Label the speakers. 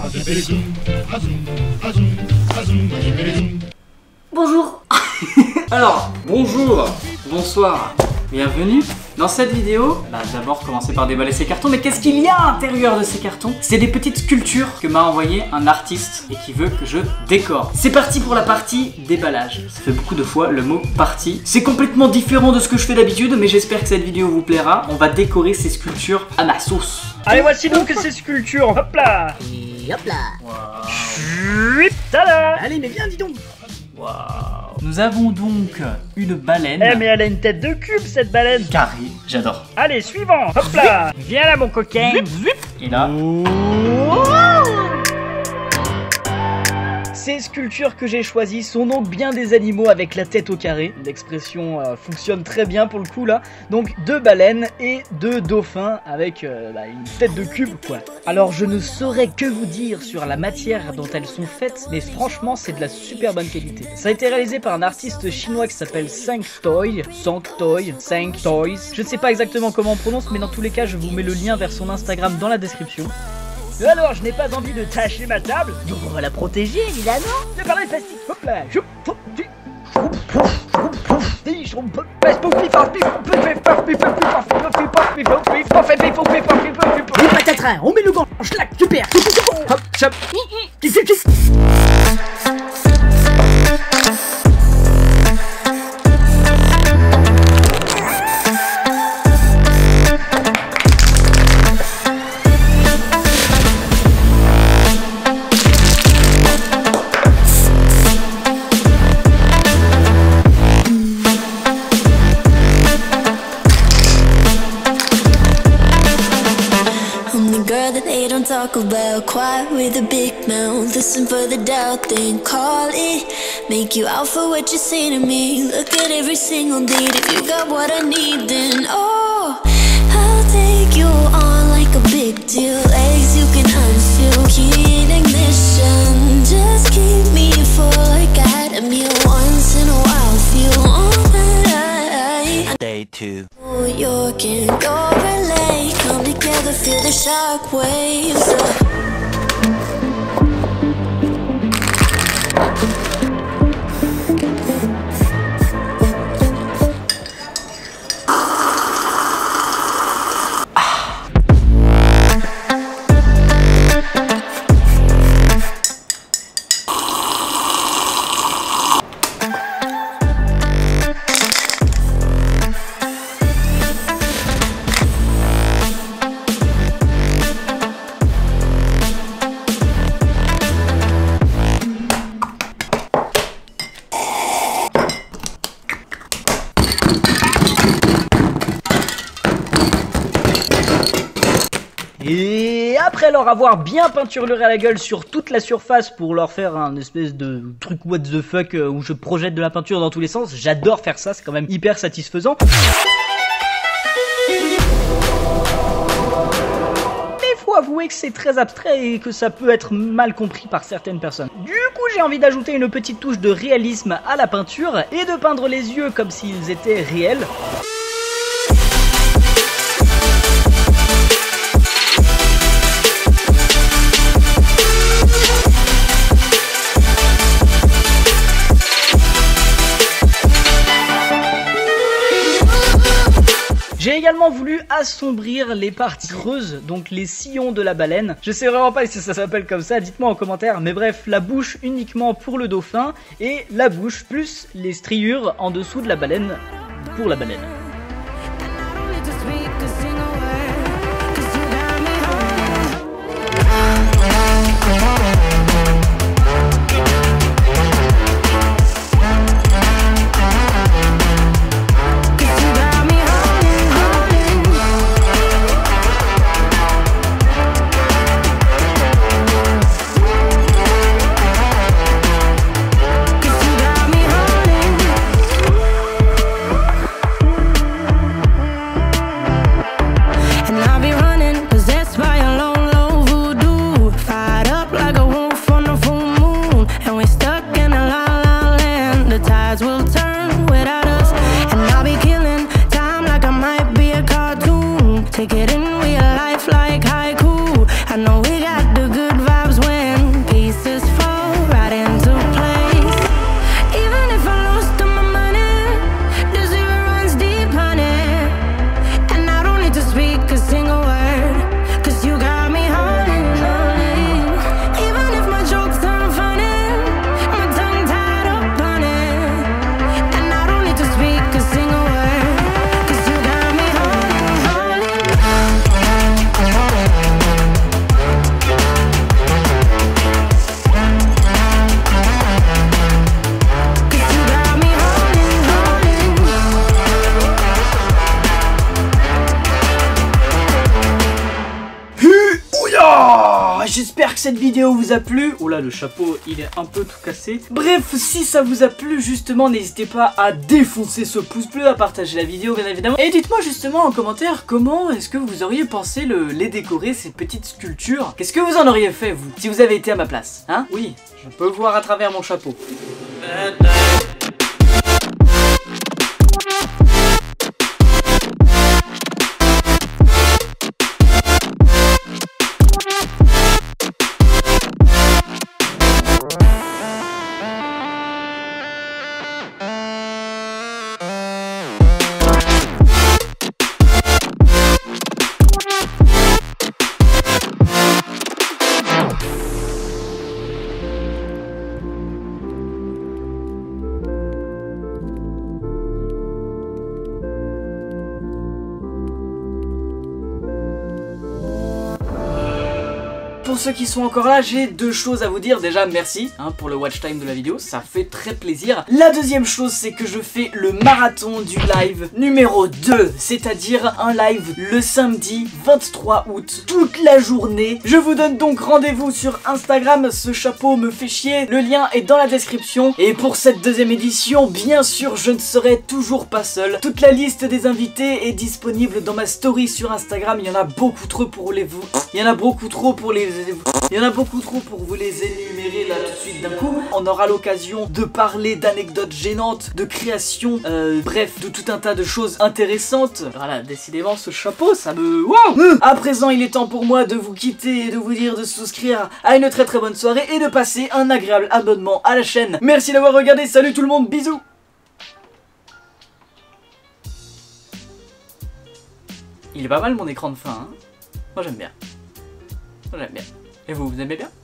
Speaker 1: Bonjour. Alors, bonjour, bonsoir, bienvenue. Dans cette vidéo, d'abord commencer par déballer ces cartons. Mais qu'est-ce qu'il y a à l'intérieur de ces cartons? C'est des petites sculptures que m'a envoyé un artiste et qui veut que je décore. C'est parti pour la partie déballage. Ça fait beaucoup de fois le mot partie. C'est complètement différent de ce que je fais d'habitude, mais j'espère que cette vidéo vous plaira. On va décorer ces sculptures à ma sauce.
Speaker 2: Allez, voici donc ces sculptures. Hop là.
Speaker 3: Et hop là.
Speaker 1: Wow.
Speaker 2: Tada.
Speaker 3: Allez, mais viens, dis donc.
Speaker 1: Wow. Nous avons donc une baleine.
Speaker 2: Eh mais elle a une tête de cube cette baleine.
Speaker 1: Carré, j'adore.
Speaker 2: Allez, suivant. Hop là. Viens là mon coquin.
Speaker 1: Et là,
Speaker 2: Ces sculptures que j'ai choisies sont donc bien des animaux avec la tête au carré. L'expression fonctionne très bien pour le coup là. Donc 2 baleines et 2 dauphins avec une tête de cube quoi. Alors je ne saurais que vous dire sur la matière dont elles sont faites, mais franchement c'est de la super bonne qualité. Ça a été réalisé par un artiste chinois qui s'appelle Cinq Toys. Je ne sais pas exactement comment on prononce, mais dans tous les cas je vous mets le lien vers son Instagram dans la description. Alors, je n'ai pas envie de tâcher ma table, donc on va la protéger, évidemment. Je parle de plastique. Hop là.
Speaker 3: Et patatras, on met le gant, schlac, super. Hop, chop.
Speaker 4: Talk about quiet with a big mouth. Listen for the doubt, then call it. Make you out for what you say to me. Look at every single date. If you got what I need, then oh, I'll take you on like a big deal. Legs you can unfeel, key in ignition. Just keep me full like I had a meal once in a while. Feel alright.
Speaker 5: Day 2.
Speaker 4: New York and your LA come together, feel the shock waves.
Speaker 2: Et après leur avoir bien peinturluré à la gueule sur toute la surface pour leur faire un espèce de truc what the fuck où je projette de la peinture dans tous les sens, j'adore faire ça, c'est quand même hyper satisfaisant. Mais faut avouer que c'est très abstrait et que ça peut être mal compris par certaines personnes. Du coup j'ai envie d'ajouter une petite touche de réalisme à la peinture et de peindre les yeux comme s'ils étaient réels. J'ai également voulu assombrir les parties creuses, donc les sillons de la baleine. Je sais vraiment pas si ça s'appelle comme ça, dites-moi en commentaire. Mais bref, la bouche uniquement pour le dauphin et la bouche plus les striures en dessous de la baleine pour la baleine.
Speaker 1: cette vidéo vous a plu. Oh là, le chapeau, il est un peu tout cassé. Bref, si ça vous a plu, justement, n'hésitez pas à défoncer ce pouce bleu, à partager la vidéo, bien évidemment. Et dites-moi justement en commentaire comment est-ce que vous auriez pensé les décorer, ces petites sculptures. Qu'est-ce que vous en auriez fait, vous, si vous avez été à ma place, hein? Oui, je peux voir à travers mon chapeau. Pour ceux qui sont encore là, j'ai deux choses à vous dire. Déjà, merci pour le watch time de la vidéo, ça fait très plaisir. La deuxième chose, c'est que je fais le marathon du live numéro 2, c'est-à-dire un live le samedi 23 août, toute la journée. Je vous donne donc rendez-vous sur Instagram, ce chapeau me fait chier, le lien est dans la description. Et pour cette deuxième édition, bien sûr, je ne serai toujours pas seul. Toute la liste des invités est disponible dans ma story sur Instagram, il y en a beaucoup trop pour les vous. Il y en a beaucoup trop pour vous les énumérer là tout de suite d'un coup. On aura l'occasion de parler d'anecdotes gênantes, de création, bref, de tout un tas de choses intéressantes. Voilà, décidément ce chapeau, ça me... Wow. À présent, il est temps pour moi de vous quitter et de vous dire de souscrire à une très bonne soirée et de passer un agréable abonnement à la chaîne. Merci d'avoir regardé, salut tout le monde, bisous. Il est pas mal mon écran de fin, hein. Moi j'aime bien. Et vous aimez bien?